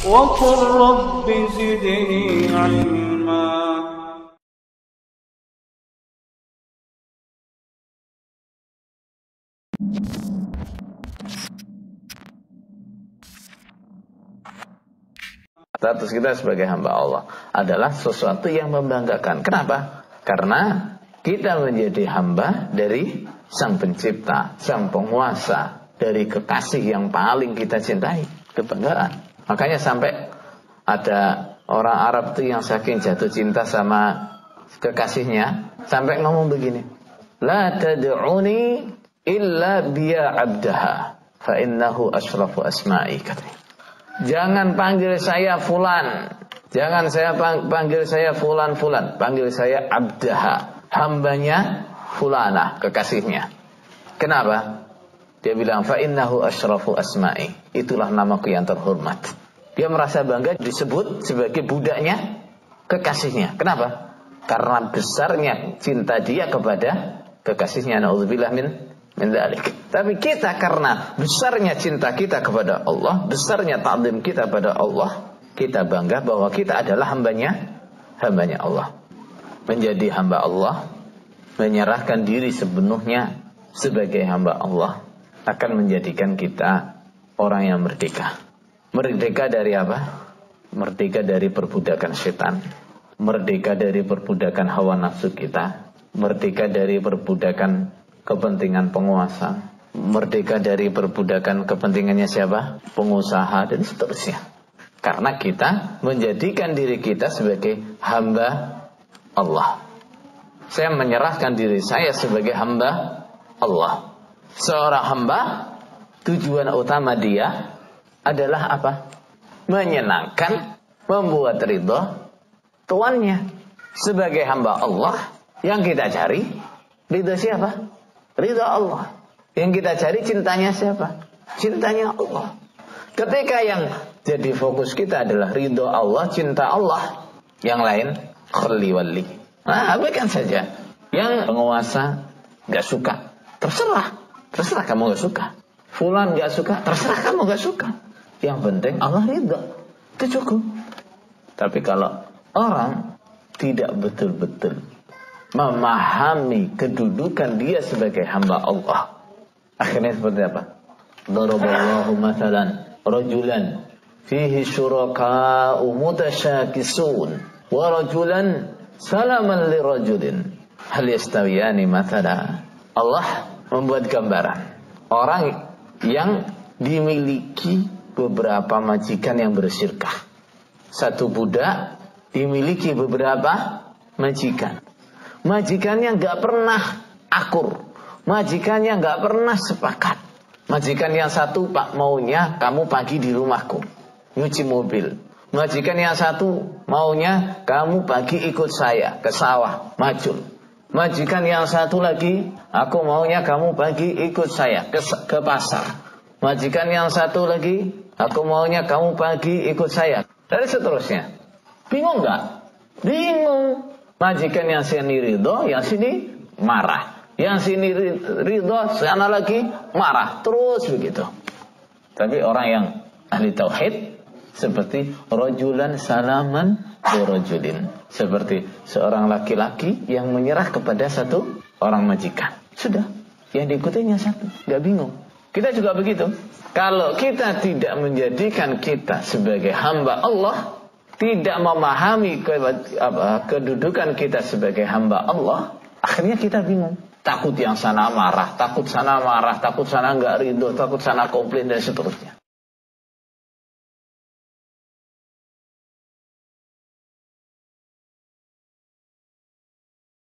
وقل رب زدني علما. Status kita sebagai hamba Allah adalah sesuatu yang membanggakan. Kenapa? Karena kita menjadi hamba dari Sang Pencipta, Sang Penguasa, dari kekasih yang paling kita cintai. Kebanggaan. Makanya sampai ada orang Arab itu yang saking jatuh cinta sama kekasihnya, sampai ngomong begini, La tad'uni illa biya abdaha, fa innahu asrafu asma'i, katanya. Jangan panggil saya fulan. Jangan panggil saya fulan. Panggil saya abdaha, hambanya fulanah, kekasihnya. Kenapa? Dia bilang fa innahu asyrafu asma'i. Itulah namaku yang terhormat. Dia merasa bangga disebut sebagai budaknya, kekasihnya. Kenapa? Karena besarnya cinta dia kepada kekasihnya. Na'udzubillah min dzalik. Tapi kita karena besarnya cinta kita kepada Allah, besarnya ta'zim kita pada Allah, kita bangga bahwa kita adalah hambanya Allah. Menjadi hamba Allah, menyerahkan diri sepenuhnya sebagai hamba Allah, akan menjadikan kita orang yang merdeka. Merdeka dari apa? Merdeka dari perbudakan setan, merdeka dari perbudakan hawa nafsu kita, merdeka dari perbudakan kepentingan penguasa, merdeka dari perbudakan kepentingannya siapa? Pengusaha dan seterusnya. Karena kita menjadikan diri kita sebagai hamba Allah. Saya menyerahkan diri saya sebagai hamba Allah. Seorang hamba, tujuan utama dia adalah apa? Menyenangkan, membuat ridho tuannya. Sebagai hamba Allah, yang kita cari ridho siapa? Ridha Allah. Yang kita cari cintanya siapa? Cintanya Allah. Ketika yang jadi fokus kita adalah ridha Allah, cinta Allah, yang lain khalli walli. Nah, abaikan saja. Yang penguasa gak suka, terserah kamu gak suka. Fulan gak suka, terserah kamu gak suka. Yang penting Allah ridha, itu cukup. Tapi kalau orang tidak betul-betul memahami kedudukan dia sebagai hamba Allah, akhirnya seperti apa? Daraballahu mathalan rajulan fihi syuraka'u mutasyakisun wa rajulan salaman lirajulin hal yastawiyani mathala. Allah membuat gambaran orang yang dimiliki beberapa majikan yang bersyirkah. Satu budak dimiliki beberapa majikan. Majikannya gak pernah akur, majikannya gak pernah sepakat. Majikan yang satu, Pak, maunya kamu pagi di rumahku nyuci mobil. Majikan yang satu maunya kamu pagi ikut saya ke sawah macul. Majikan yang satu lagi, aku maunya kamu pagi ikut saya ke pasar. Majikan yang satu lagi, aku maunya kamu pagi ikut saya, dan seterusnya. Bingung gak? Bingung. Majikan yang sini ridho, yang sini marah. Yang sini ridho, sana lagi marah. Terus begitu. Tapi orang yang ahli tauhid seperti rajulan salaman birajulin, seperti seorang laki-laki yang menyerah kepada satu orang majikan. Sudah, yang diikutinya satu, gak bingung. Kita juga begitu. Kalau kita tidak menjadikan kita sebagai hamba Allah, tidak memahami kedudukan kita sebagai hamba Allah, akhirnya kita bingung. Takut yang sana marah, takut sana marah, takut sana nggak ridho, takut sana komplain dan seterusnya.